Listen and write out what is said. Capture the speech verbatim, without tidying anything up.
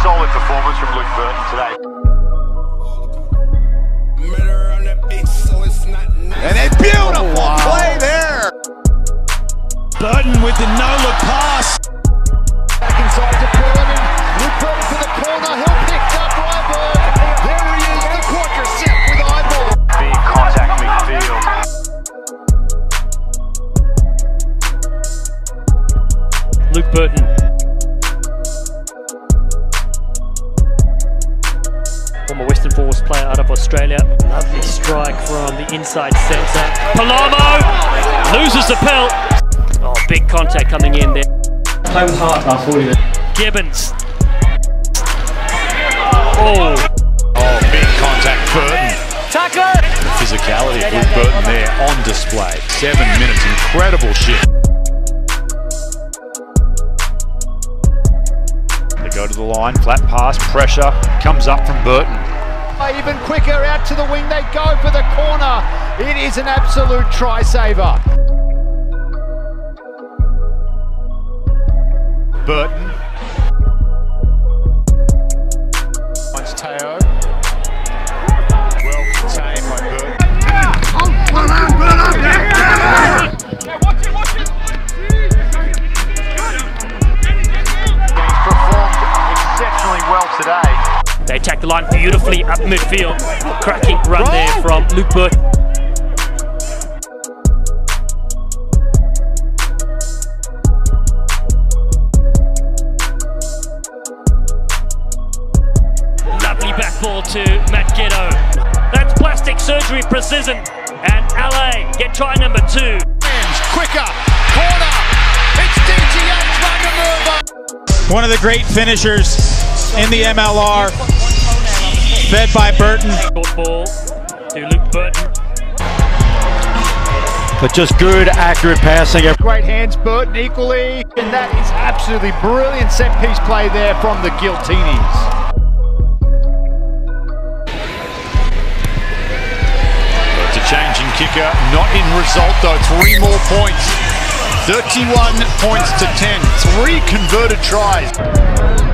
solid performance from Luke Burton today. And a beautiful oh, wow. play there. Burton with the no-look pass. Back inside to Burton. Luke Burton for the corner. He'll pick up Ryberg. There he is, the quadricep with eyeball. Big contact midfield. Luke Burton. Former Western Force player out of Australia. Lovely strike from the inside centre. Palamo loses the pelt. Oh, big contact coming in there. Play with heart last forty minutes. Gibbons. Oh. Oh, big contact, Burton. Tackle. Physicality of Luke Burton there on display. Seven minutes, incredible shit. They go to the line, flat pass, pressure, comes up from Burton. Even quicker out to the wing, they go for the corner. It is an absolute try saver. Burton. Finds Teo. Well contained by Burton. Watch it, watch it! He's performed exceptionally well today. They attack the line beautifully up midfield. Cracking run there from Luke Burton. Lovely back ball to Matt Ghetto. That's plastic surgery precision. And L A get try number two. Quicker, corner. It's D T H Vandermeer. One of the great finishers in the M L R. Fed by Burton. Short ball to Luke Burton. But just good, accurate passing. Great hands, Burton equally. And that is absolutely brilliant set piece play there from the Giltinis. It's a changing kicker, not in result though. Three more points. thirty-one points to ten. Three converted tries.